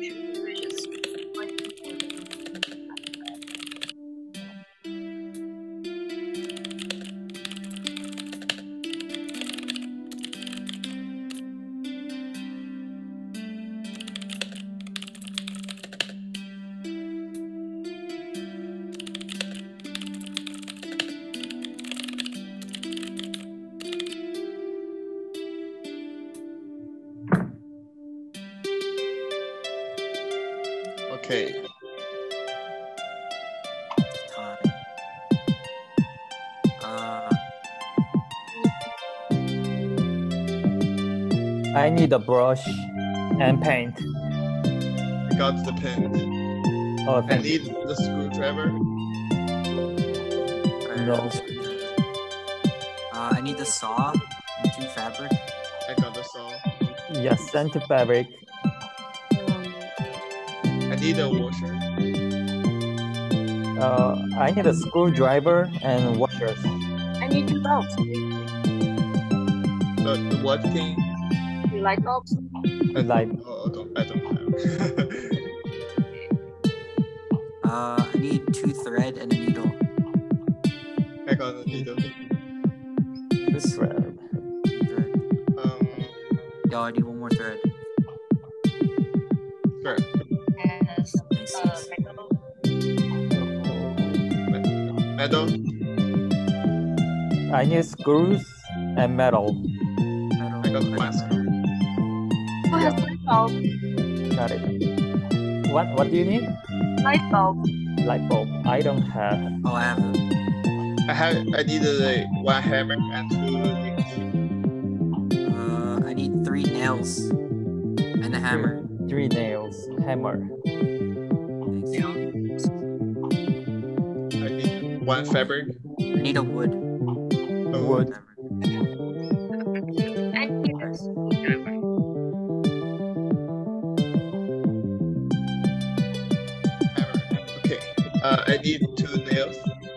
Okay. Time. I need a brush and paint. I got the pen. Oh, I thank need the screwdriver. No. I need the saw and 2 fabric. I got the saw. Yes, send to fabric. I need a washer. I need a screwdriver and washers. I need 2 bulbs. The what thing? You light bulbs? Light. I don't have. I need 2 thread and a needle. I got a needle. Thread. Yo, I need 1 more thread. Sure. Yes. Thanks. Metal. I need screws and metal. I got one screw. Who has light bulb? Got it. What do you need? Light bulb. Light bulb. I don't have. Oh, I have them. I need like 1 hammer and 2 things. I need 3 nails and a hammer. 3 nails. Hammer. Thanks. I need 1 fabric. I need a wood. Wood. I need a screwdriver. Hammer. Okay. I need 2 nails.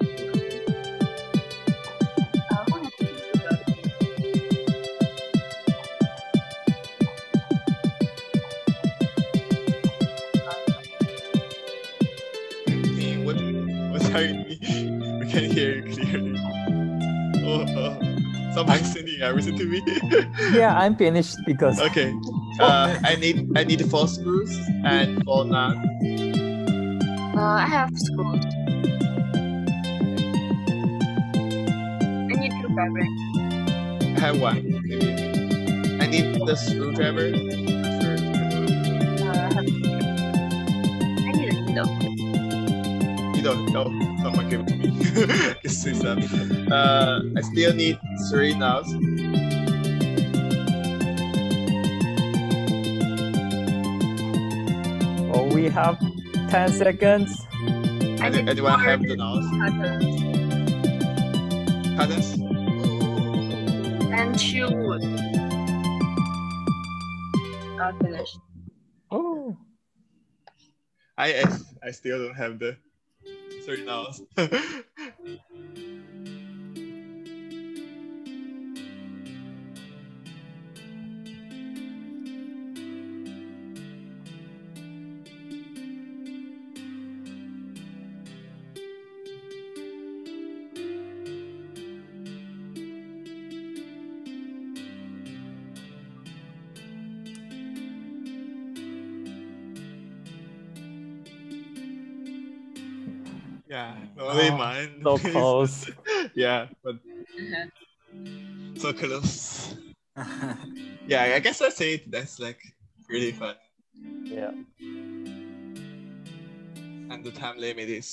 We can hear you clearly. Somebody's sending everything to me. Yeah, I'm finished because. Okay. I need 4 screws and 4 nuts. I have screws. I need 2 fabric. I have 1. I need the screwdriver. I need a needle. No, someone gave it to me. It's Jeesub. I still need 3 nuts. Oh, we have 10 seconds. Anyone have the nuts? Patterns? And 2 wood. Not finished. Oh. I still don't have the 3 nuts. Yeah, only mine. So close. Yeah, but so close. Yeah, I guess I'd say that's like really fun. Yeah. And the time limit is